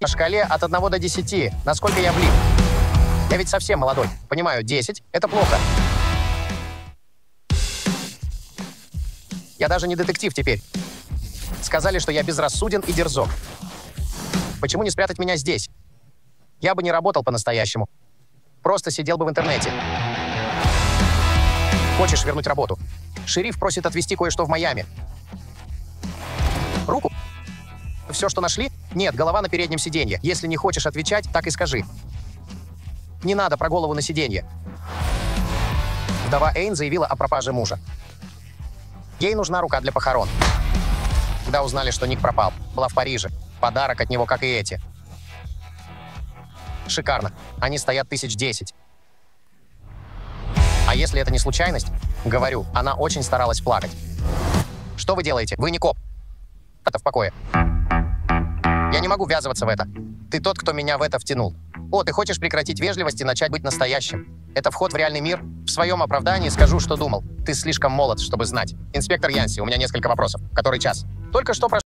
На шкале от 1 до 10, насколько я влип? Я ведь совсем молодой. Понимаю, 10 — это плохо. Я даже не детектив теперь. Сказали, что я безрассуден и дерзок. Почему не спрятать меня здесь? Я бы не работал по-настоящему. Просто сидел бы в интернете. Хочешь вернуть работу? Шериф просит отвезти кое-что в Майами. Руку? Все, что нашли? Нет, голова на переднем сиденье. Если не хочешь отвечать, так и скажи. Не надо про голову на сиденье. Вдова Эйн заявила о пропаже мужа. Ей нужна рука для похорон. Когда узнали, что Ник пропал, была в Париже. Подарок от него, как и эти. Шикарно. Они стоят 1010. А если это не случайность? Говорю, она очень старалась плакать. Что вы делаете? Вы не коп. Это в покое. Я не могу ввязываться в это. Ты тот, кто меня в это втянул. О, ты хочешь прекратить вежливость и начать быть настоящим? Это вход в реальный мир. В своем оправдании скажу, что думал. Ты слишком молод, чтобы знать. Инспектор Янси, у меня несколько вопросов. Который час? Только что прошло.